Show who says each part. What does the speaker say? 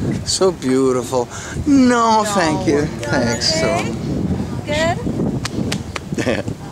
Speaker 1: So beautiful. No,
Speaker 2: No.
Speaker 1: thank you.
Speaker 2: No,
Speaker 1: Thanks.
Speaker 2: okay. Good?
Speaker 1: So.